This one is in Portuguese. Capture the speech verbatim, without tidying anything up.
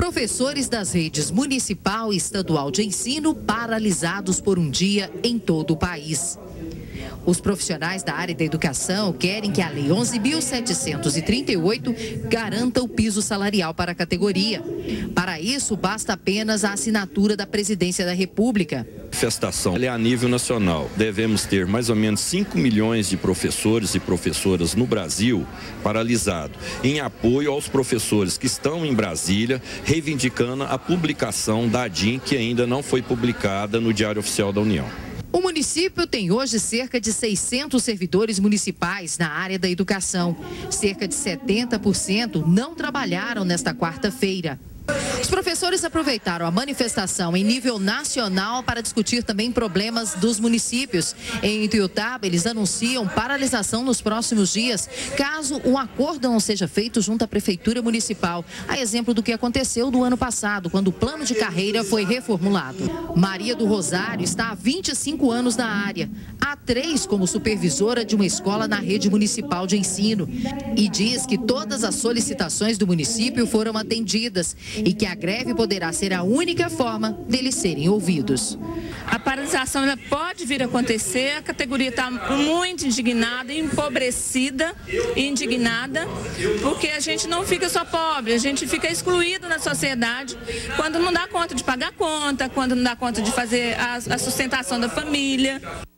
Professores das redes municipal e estadual de ensino paralisados por um dia em todo o país. Os profissionais da área da educação querem que a Lei onze mil setecentos e trinta e oito garanta o piso salarial para a categoria. Para isso, basta apenas a assinatura da Presidência da República. A manifestação é a nível nacional. Devemos ter mais ou menos cinco milhões de professores e professoras no Brasil paralisados, em apoio aos professores que estão em Brasília, reivindicando a publicação da A D I M, que ainda não foi publicada no Diário Oficial da União. O município tem hoje cerca de seiscentos servidores municipais na área da educação. Cerca de setenta por cento não trabalharam nesta quarta-feira. Os professores aproveitaram a manifestação em nível nacional para discutir também problemas dos municípios. Em Ituiutaba, eles anunciam paralisação nos próximos dias, caso um acordo não seja feito junto à Prefeitura Municipal. A exemplo do que aconteceu do ano passado, quando o plano de carreira foi reformulado. Maria do Rosário está há vinte e cinco anos na área. Há três como supervisora de uma escola na rede municipal de ensino. E diz que todas as solicitações do município foram atendidas e que a greve poderá ser a única forma deles serem ouvidos. A paralisação ela pode vir a acontecer, a categoria está muito indignada, empobrecida e indignada, porque a gente não fica só pobre, a gente fica excluído na sociedade quando não dá conta de pagar conta, quando não dá conta de fazer a, a sustentação da família.